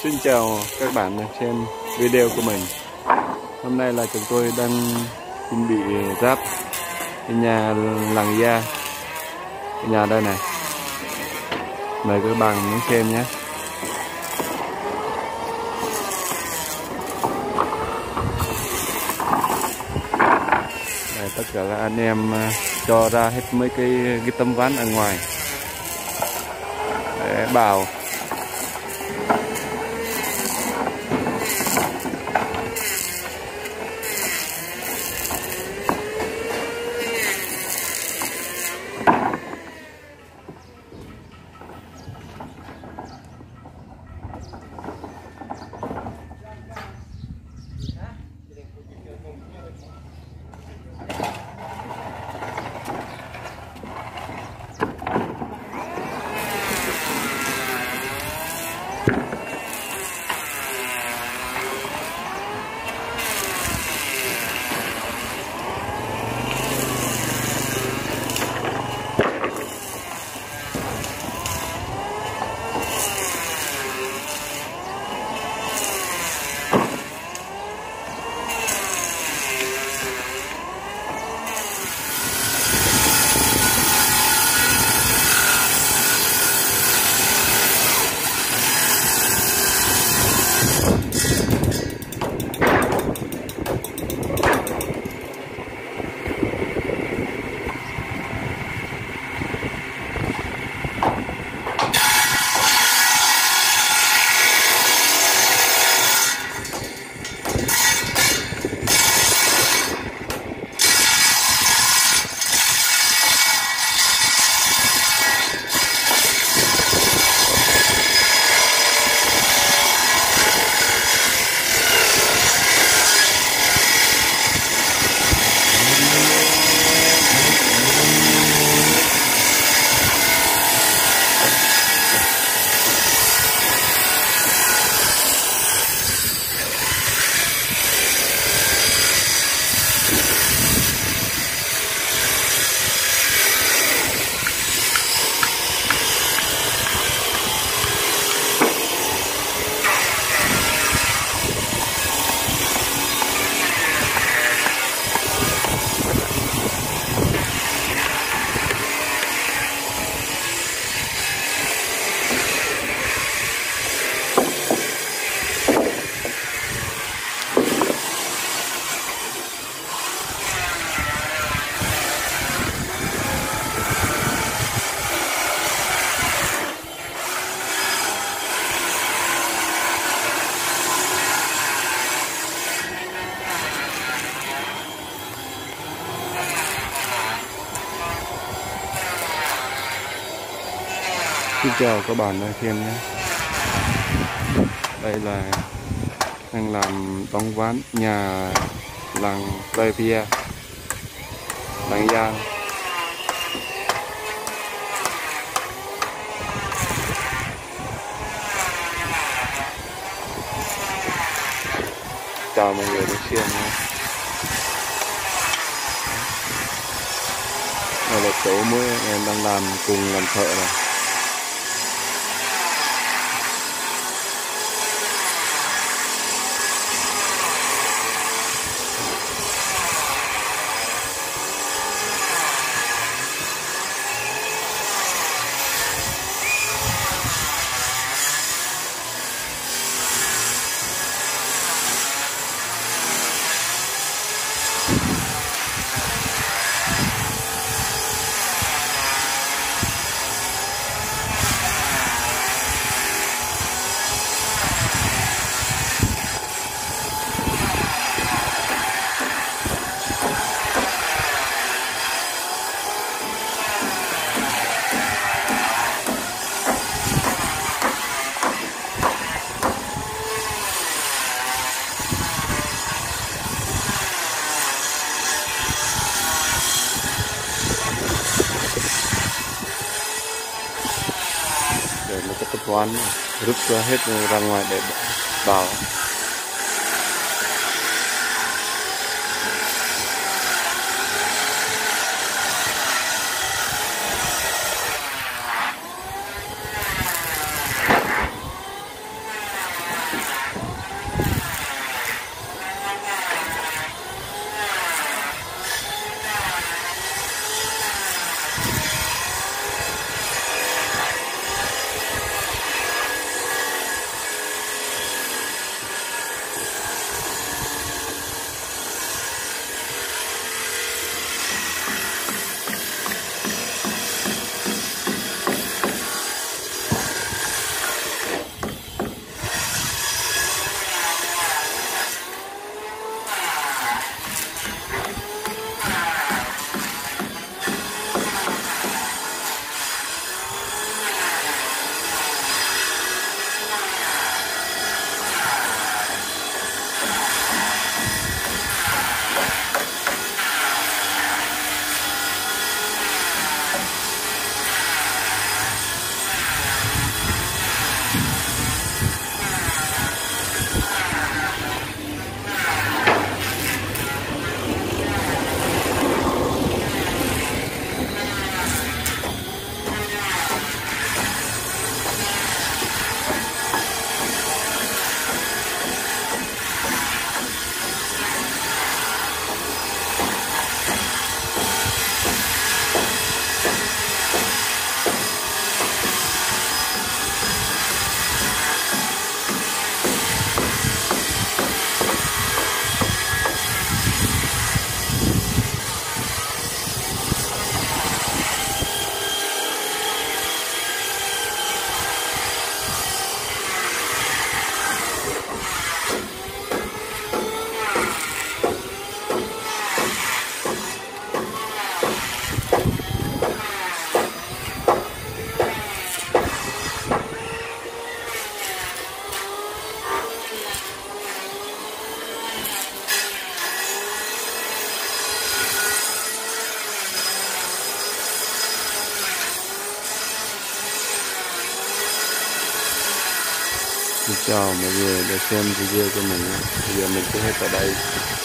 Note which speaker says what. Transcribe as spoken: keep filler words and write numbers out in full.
Speaker 1: Xin chào các bạn đang xem video của mình. Hôm nay là chúng tôi đang chuẩn bị ráp cái nhà làng da. Cái nhà đây này. Mời các bạn đến xem nhé. Đây, tất cả các anh em cho ra hết mấy cái, cái tấm ván ở ngoài để bào. Xin chào các bạn đang xem nhé. Đây là đang làm đóng ván nhà làng Flavia, làng Giang. Chào mọi người đang xem nhé. Đây là chỗ mới em đang làm cùng làm thợ này. Để một cái tập ván rút ra hết ra ngoài để bảo. Xin chào mọi người đã xem video của mình. Bây giờ mình sẽ hết ở đây.